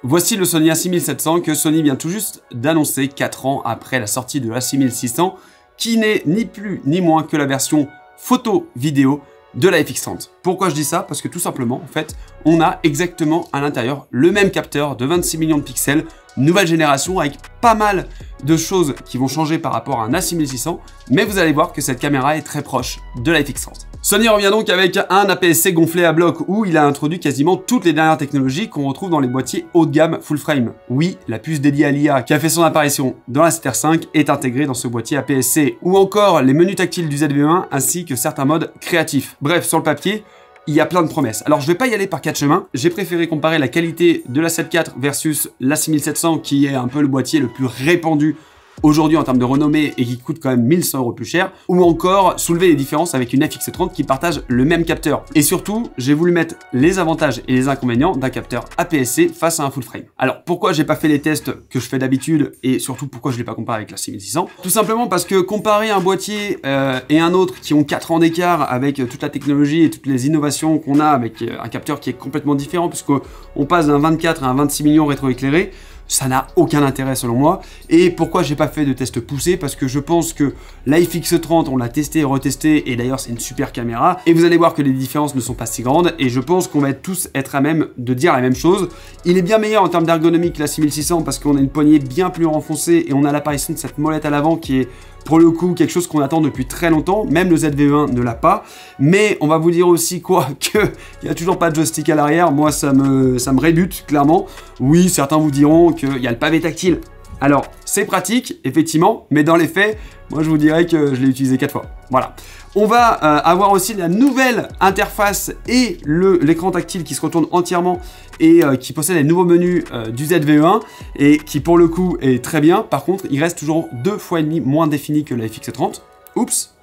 Voici le Sony A6700 que Sony vient tout juste d'annoncer 4 ans après la sortie de l'A6600, qui n'est ni plus ni moins que la version photo-vidéo de la FX30. Pourquoi je dis ça? Parce que tout simplement, en fait, on a exactement à l'intérieur le même capteur de 26 millions de pixels, nouvelle génération, avec pas mal de choses qui vont changer par rapport à un A6600, mais vous allez voir que cette caméra est très proche de la FX30. Sony revient donc avec un APS-C gonflé à bloc où il a introduit quasiment toutes les dernières technologies qu'on retrouve dans les boîtiers haut de gamme full frame. Oui, la puce dédiée à l'IA qui a fait son apparition dans la 7R5 est intégrée dans ce boîtier APS-C, ou encore les menus tactiles du ZV1 ainsi que certains modes créatifs. Bref, sur le papier, il y a plein de promesses. Alors je vais pas y aller par 4 chemins, j'ai préféré comparer la qualité de la 7IV versus la 6700 qui est un peu le boîtier le plus répandu aujourd'hui en termes de renommée et qui coûte quand même 1100 € plus cher, ou encore soulever les différences avec une FX30 qui partage le même capteur. Et surtout, j'ai voulu mettre les avantages et les inconvénients d'un capteur APS-C face à un full frame. Alors pourquoi j'ai pas fait les tests que je fais d'habitude et surtout pourquoi je l'ai pas comparé avec la 6600? Tout simplement parce que comparer un boîtier et un autre qui ont 4 ans d'écart avec toute la technologie et toutes les innovations qu'on a avec un capteur qui est complètement différent puisqu'on passe d'un 24 à un 26 millions rétroéclairé, ça n'a aucun intérêt selon moi. Et pourquoi j'ai pas fait de test poussé? Parce que je pense que la FX30, on l'a testé et retesté, et d'ailleurs c'est une super caméra, et vous allez voir que les différences ne sont pas si grandes, et je pense qu'on va tous être à même de dire la même chose. Il est bien meilleur en termes d'ergonomie que la 6600 parce qu'on a une poignée bien plus renfoncée, et on a l'apparition de cette molette à l'avant qui est pour le coup quelque chose qu'on attend depuis très longtemps, même le ZV1 ne l'a pas. Mais on va vous dire aussi quoi, qu'il n'y a toujours pas de joystick à l'arrière. Moi ça me rébute clairement. Oui, certains vous diront qu'il y a le pavé tactile. Alors c'est pratique effectivement, mais dans les faits, moi je vous dirais que je l'ai utilisé 4 fois. Voilà. On va avoir aussi la nouvelle interface et l'écran tactile qui se retourne entièrement et qui possède les nouveaux menus du ZV1 et qui pour le coup est très bien. Par contre, il reste toujours 2,5 fois moins défini que la FX30. Oups.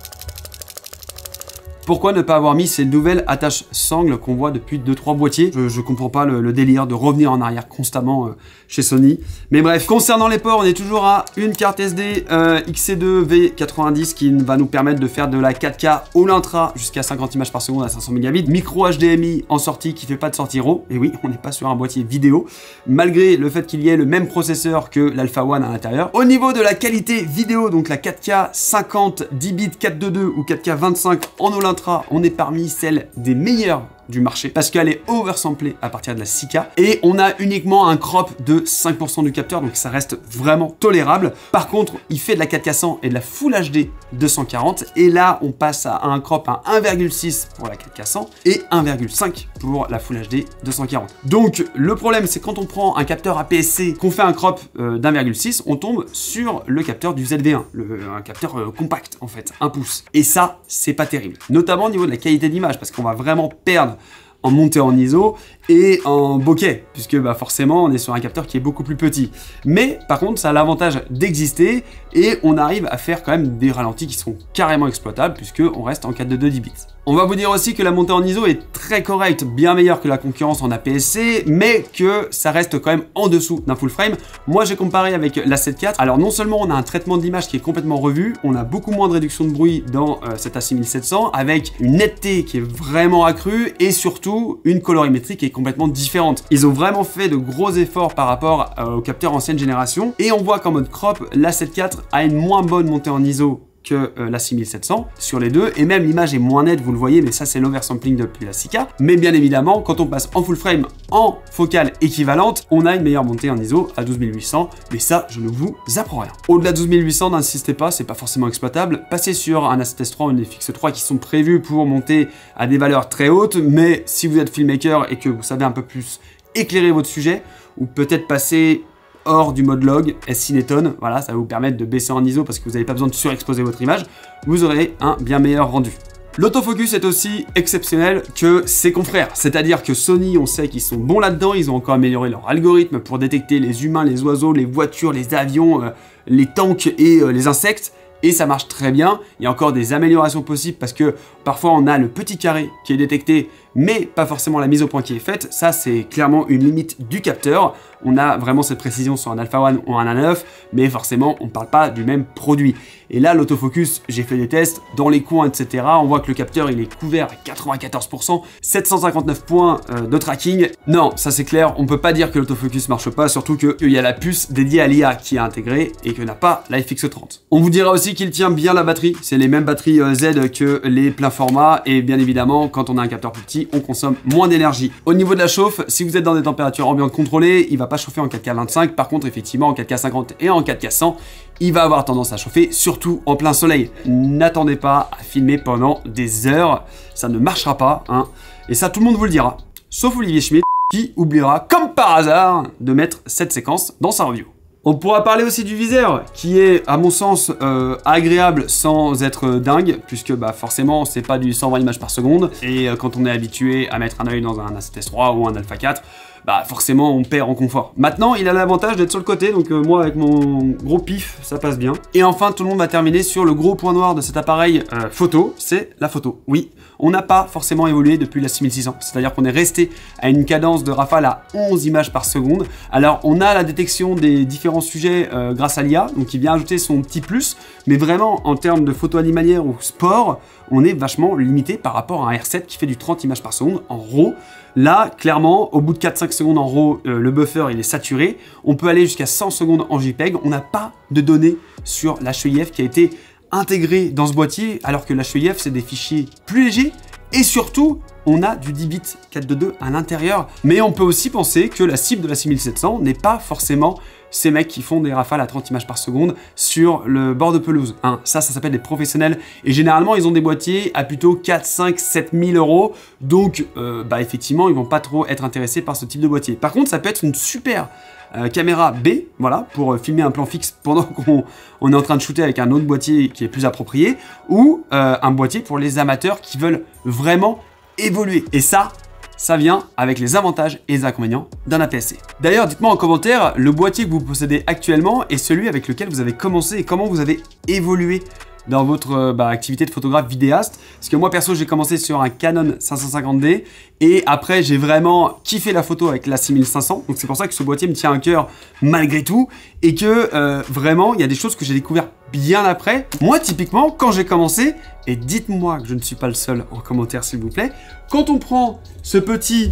Pourquoi ne pas avoir mis ces nouvelles attaches sangles qu'on voit depuis 2-3 boîtiers? Je comprends pas le délire de revenir en arrière constamment chez Sony. Mais bref, concernant les ports, on est toujours à une carte SD XC2 V90 qui va nous permettre de faire de la 4K All Intra jusqu'à 50 images par seconde à 500 mégabits. Micro HDMI en sortie qui fait pas de sortie RAW. Et oui, on n'est pas sur un boîtier vidéo, malgré le fait qu'il y ait le même processeur que l'Alpha One à l'intérieur. Au niveau de la qualité vidéo, donc la 4K 50 10 bits 422 ou 4K 25 en All Intra, on est parmi celles des meilleures du marché parce qu'elle est oversamplée à partir de la 6K et on a uniquement un crop de 5% du capteur, donc ça reste vraiment tolérable. Par contre, il fait de la 4K 100 et de la Full HD 240 et là on passe à un crop à 1,6 pour la 4K 100 et 1,5 pour la Full HD 240. Donc le problème c'est quand on prend un capteur APS-C, qu'on fait un crop d'1,6, on tombe sur le capteur du ZV1, un capteur compact en fait, 1 pouce. Et ça, c'est pas terrible. Notamment au niveau de la qualité d'image parce qu'on va vraiment perdre en montée en ISO et en bokeh, puisque forcément on est sur un capteur qui est beaucoup plus petit. Mais par contre ça a l'avantage d'exister et on arrive à faire quand même des ralentis qui sont carrément exploitables puisqu'on reste en 422 10 bits. On va vous dire aussi que la montée en ISO est très correcte, bien meilleure que la concurrence en APS-C, mais que ça reste quand même en dessous d'un full frame. Moi j'ai comparé avec la 7IV, alors non seulement on a un traitement d'image qui est complètement revu, on a beaucoup moins de réduction de bruit dans cette A6700, avec une netteté qui est vraiment accrue et surtout une colorimétrie qui est complètement différente. Ils ont vraiment fait de gros efforts par rapport aux capteurs ancienne génération et on voit qu'en mode crop, la 7IV a une moins bonne montée en ISO que la 6700 sur les deux, et même l'image est moins nette, vous le voyez, mais ça c'est l'oversampling depuis la 6K. Mais bien évidemment, quand on passe en full frame en focale équivalente, on a une meilleure montée en ISO à 12800, mais ça je ne vous apprends rien. Au-delà de 12800, n'insistez pas, c'est pas forcément exploitable. Passez sur un A7S3 ou une FX3 qui sont prévus pour monter à des valeurs très hautes, mais si vous êtes filmmaker et que vous savez un peu plus éclairer votre sujet, ou peut-être passer hors du mode log, S-Cineton, voilà, ça va vous permettre de baisser en ISO parce que vous n'avez pas besoin de surexposer votre image, vous aurez un bien meilleur rendu. L'autofocus est aussi exceptionnel que ses confrères, c'est-à-dire que Sony, on sait qu'ils sont bons là-dedans, ils ont encore amélioré leur algorithme pour détecter les humains, les oiseaux, les voitures, les avions, les tanks et les insectes, et ça marche très bien. Il y a encore des améliorations possibles parce que parfois on a le petit carré qui est détecté, mais pas forcément la mise au point qui est faite. Ça, c'est clairement une limite du capteur. On a vraiment cette précision sur un Alpha One ou un A9, mais forcément, on ne parle pas du même produit. Et là, l'autofocus, j'ai fait des tests dans les coins, etc. On voit que le capteur, il est couvert à 94%, 759 points de tracking. Non, ça c'est clair, on ne peut pas dire que l'autofocus marche pas, surtout qu'il y a la puce dédiée à l'IA qui est intégrée et que n'a pas l'FX30. On vous dira aussi qu'il tient bien la batterie, c'est les mêmes batteries Z que les pleins formats, et bien évidemment, quand on a un capteur plus petit, on consomme moins d'énergie. Au niveau de la chauffe, si vous êtes dans des températures ambiantes contrôlées, il va pas chauffer en 4K 25, par contre effectivement en 4K 50 et en 4K 100, il va avoir tendance à chauffer, surtout en plein soleil. N'attendez pas à filmer pendant des heures, ça ne marchera pas, hein. Et ça tout le monde vous le dira, sauf Olivier Schmitt, qui oubliera, comme par hasard, de mettre cette séquence dans sa review. On pourra parler aussi du viseur, qui est, à mon sens, agréable sans être dingue, puisque bah, forcément, c'est pas du 120 images par seconde, et quand on est habitué à mettre un œil dans un A7S3 ou un Alpha 4, bah forcément on perd en confort. Maintenant, il a l'avantage d'être sur le côté, donc moi avec mon gros pif, ça passe bien. Et enfin, tout le monde va terminer sur le gros point noir de cet appareil photo, c'est la photo. Oui, on n'a pas forcément évolué depuis la 6600, c'est-à-dire qu'on est resté à une cadence de rafale à 11 images par seconde. Alors, on a la détection des différents sujets grâce à l'IA, donc il vient ajouter son petit plus, mais vraiment, en termes de photo animalière ou sport, on est vachement limité par rapport à un R7 qui fait du 30 images par seconde en RAW. Là, clairement, au bout de 4-5 secondes en RAW, le buffer il est saturé. On peut aller jusqu'à 100 secondes en JPEG. On n'a pas de données sur l'HEIF qui a été intégré dans ce boîtier, alors que l'HEIF, c'est des fichiers plus légers. Et surtout, on a du 10 bits 422 à l'intérieur. Mais on peut aussi penser que la cible de la 6700 n'est pas forcément ces mecs qui font des rafales à 30 images par seconde sur le bord de pelouse. Hein, ça s'appelle des professionnels. Et généralement, ils ont des boîtiers à plutôt 4, 5, 7 000 euros. Donc, bah, effectivement, ils vont pas trop être intéressés par ce type de boîtier. Par contre, ça peut être une super caméra B, voilà, pour filmer un plan fixe pendant qu'on est en train de shooter avec un autre boîtier qui est plus approprié, ou un boîtier pour les amateurs qui veulent vraiment évoluer. Et ça vient avec les avantages et les inconvénients d'un APS-C. D'ailleurs, dites-moi en commentaire le boîtier que vous possédez actuellement et celui avec lequel vous avez commencé et comment vous avez évolué dans votre activité de photographe vidéaste. Parce que moi perso, j'ai commencé sur un Canon 550D et après j'ai vraiment kiffé la photo avec la 6500. Donc c'est pour ça que ce boîtier me tient à cœur malgré tout et que vraiment il y a des choses que j'ai découvert bien après. Moi typiquement quand j'ai commencé, et dites-moi que je ne suis pas le seul en commentaire s'il vous plaît, quand on prend ce petit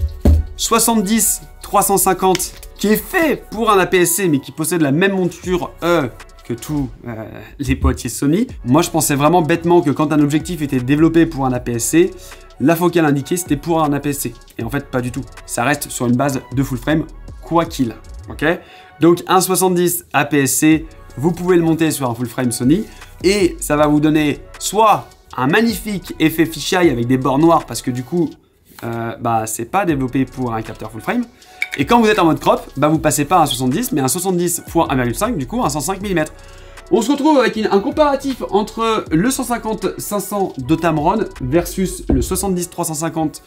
70-350 qui est fait pour un APS-C mais qui possède la même monture que tous les boîtiers Sony. Moi, je pensais vraiment bêtement que quand un objectif était développé pour un APS-C, la focale indiquée, c'était pour un APS-C. Et en fait, pas du tout. Ça reste sur une base de full frame, quoi qu'il. Ok. Donc, un 70 APS-C, vous pouvez le monter sur un full frame Sony et ça va vous donner soit un magnifique effet fisheye avec des bords noirs parce que du coup, c'est pas développé pour un capteur full frame. Et quand vous êtes en mode crop, vous passez pas à un 70, mais un 70 x 1,5, du coup un 105 mm. On se retrouve avec un comparatif entre le 150-500 de Tamron versus le 70-350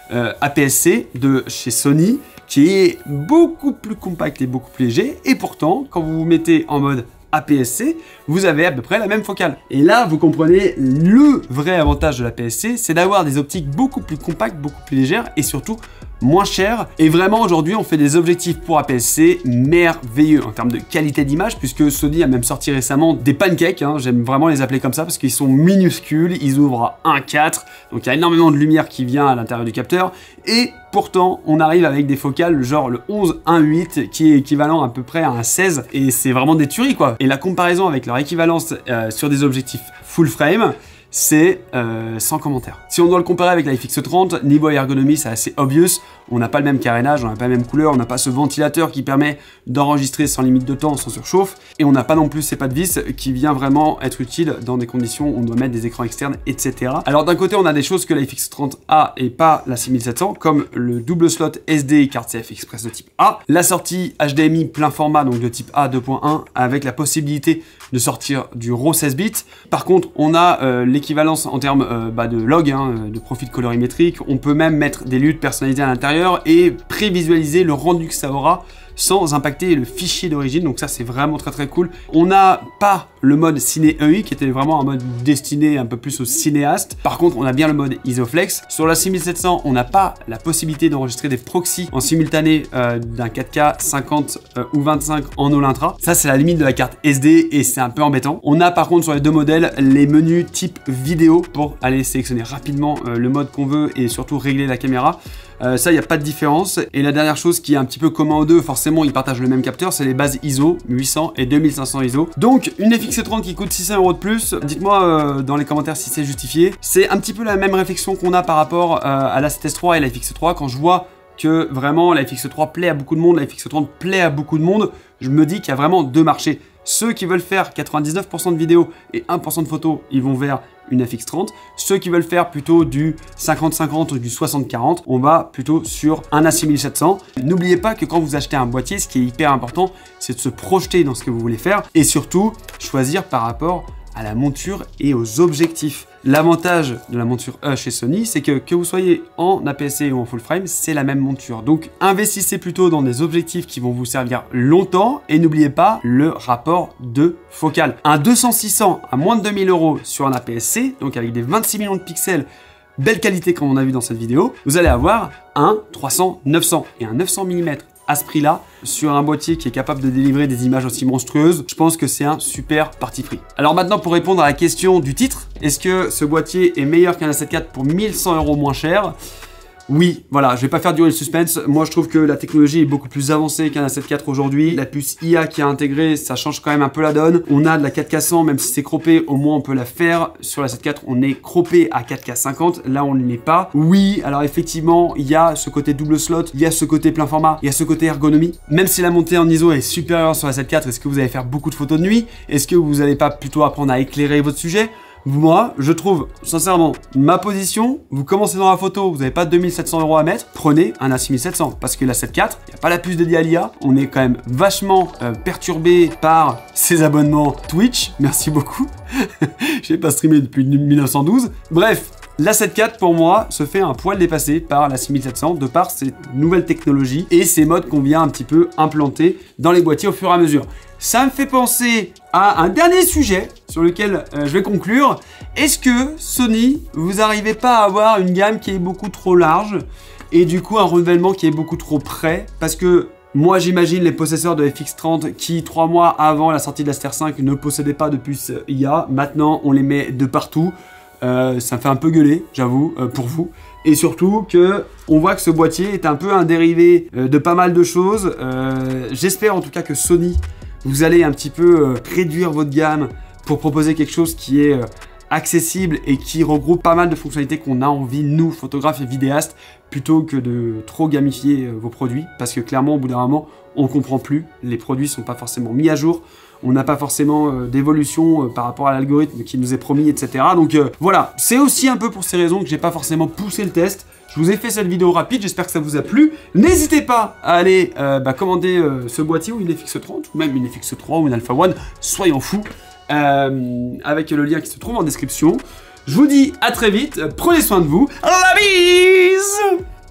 APS-C de chez Sony, qui est beaucoup plus compact et beaucoup plus léger. Et pourtant, quand vous vous mettez en mode APS-C, vous avez à peu près la même focale. Et là, vous comprenez le vrai avantage de l'APS-C, c'est d'avoir des optiques beaucoup plus compactes, beaucoup plus légères et surtout moins chères. Et vraiment, aujourd'hui, on fait des objectifs pour APS-C merveilleux en termes de qualité d'image, puisque Sony a même sorti récemment des pancakes, hein, j'aime vraiment les appeler comme ça, parce qu'ils sont minuscules, ils ouvrent à 1,4, donc il y a énormément de lumière qui vient à l'intérieur du capteur, et pourtant, on arrive avec des focales genre le 11-1.8 qui est équivalent à peu près à un 16 et c'est vraiment des tueries quoi. Et la comparaison avec leur équivalence sur des objectifs full frame, c'est sans commentaire. Si on doit le comparer avec la FX30, niveau ergonomie, c'est assez obvious. On n'a pas le même carénage, on n'a pas la même couleur, on n'a pas ce ventilateur qui permet d'enregistrer sans limite de temps, sans surchauffe. Et on n'a pas non plus ces pas de vis qui vient vraiment être utile dans des conditions où on doit mettre des écrans externes, etc. Alors d'un côté, on a des choses que la FX30 a et pas la 6700, comme le double slot SD carte CF Express de type A, la sortie HDMI plein format, donc de type A 2.1, avec la possibilité de sortir du RAW 16 bits. Par contre, on a l'équivalence en termes de log, de profil colorimétrique. On peut même mettre des luttes personnalisées à l'intérieur et prévisualiser le rendu que ça aura sans impacter le fichier d'origine. Donc ça, c'est vraiment très cool. On n'a pas le mode Ciné EI qui était vraiment un mode destiné un peu plus aux cinéastes. Par contre, on a bien le mode Isoflex. Sur la 6700, on n'a pas la possibilité d'enregistrer des proxys en simultané d'un 4K 50 ou 25 en all intra. Ça, c'est la limite de la carte SD et c'est un peu embêtant. On a par contre sur les deux modèles les menus type vidéo pour aller sélectionner rapidement le mode qu'on veut et surtout régler la caméra. Ça, il n'y a pas de différence. Et la dernière chose qui est un petit peu commun aux deux, forcément, ils partagent le même capteur, c'est les bases ISO 800 et 2500 ISO. Donc, une FX30 qui coûte 600 € de plus, dites-moi dans les commentaires si c'est justifié. C'est un petit peu la même réflexion qu'on a par rapport à la 7S3 et la FX3. Quand je vois que vraiment la FX3 plaît à beaucoup de monde, la FX30 plaît à beaucoup de monde, je me dis qu'il y a vraiment deux marchés. Ceux qui veulent faire 99% de vidéos et 1% de photos, ils vont vers une FX30. Ceux qui veulent faire plutôt du 50-50 ou du 60-40, on va plutôt sur un A6700. N'oubliez pas que quand vous achetez un boîtier, ce qui est hyper important, c'est de se projeter dans ce que vous voulez faire et surtout choisir par rapport à la monture et aux objectifs. L'avantage de la monture E chez Sony, c'est que vous soyez en APS-C ou en full frame, c'est la même monture. Donc investissez plutôt dans des objectifs qui vont vous servir longtemps et n'oubliez pas le rapport de focale. Un 200-600 à moins de 2000 € sur un APS-C, donc avec des 26 millions de pixels, belle qualité comme on a vu dans cette vidéo, vous allez avoir un 300-900 et un 900 mm à ce prix-là, sur un boîtier qui est capable de délivrer des images aussi monstrueuses, je pense que c'est un super parti pris. Alors maintenant, pour répondre à la question du titre, est-ce que ce boîtier est meilleur qu'un A7 IV pour 1100 € moins cher? Oui, voilà, je vais pas faire durer le suspense. Moi, je trouve que la technologie est beaucoup plus avancée qu'un A7 IV aujourd'hui. La puce IA qui est intégrée, ça change quand même un peu la donne. On a de la 4K 100, même si c'est croppé, au moins on peut la faire. Sur la A7 IV, on est croppé à 4K 50. Là, on ne l'est pas. Oui, alors effectivement, il y a ce côté double slot, il y a ce côté plein format, il y a ce côté ergonomie. Même si la montée en ISO est supérieure sur la A7 IV, est-ce que vous allez faire beaucoup de photos de nuit? Est-ce que vous n'allez pas plutôt apprendre à éclairer votre sujet? Moi, je trouve, sincèrement, ma position, vous commencez dans la photo, vous n'avez pas 2700 € à mettre, prenez un A6700. Parce que la 7 IV, il n'y a pas la puce dédiée à l'IA, on est quand même vachement perturbé par ces abonnements Twitch, merci beaucoup. Je n'ai pas streamé depuis 1912. Bref, la 7 IV, pour moi, se fait un poil dépassé par la 6700 de par ces nouvelles technologies et ces modes qu'on vient un petit peu implanter dans les boîtiers au fur et à mesure. Ça me fait penser à un dernier sujet sur lequel je vais conclure. Est-ce que Sony, vous n'arrivez pas à avoir une gamme qui est beaucoup trop large et du coup un renouvellement qui est beaucoup trop près? Parce que moi, j'imagine les possesseurs de FX30 qui, 3 mois avant la sortie de la Ster 5, ne possédaient pas de puce IA. Maintenant, on les met de partout. Ça me fait un peu gueuler, j'avoue, pour vous. Et surtout que on voit que ce boîtier est un peu un dérivé de pas mal de choses. J'espère en tout cas que Sony, vous allez un petit peu réduire votre gamme pour proposer quelque chose qui est accessible et qui regroupe pas mal de fonctionnalités qu'on a envie, nous, photographes et vidéastes, plutôt que de trop gamifier vos produits. Parce que clairement, au bout d'un moment, on ne comprend plus. Les produits ne sont pas forcément mis à jour. On n'a pas forcément d'évolution par rapport à l'algorithme qui nous est promis, etc. Donc voilà, c'est aussi un peu pour ces raisons que j'ai pas forcément poussé le test. Je vous ai fait cette vidéo rapide, j'espère que ça vous a plu. N'hésitez pas à aller commander ce boîtier ou une FX30, ou même une FX3 ou une Alpha One, soyons fous, avec le lien qui se trouve en description. Je vous dis à très vite, prenez soin de vous, la bise!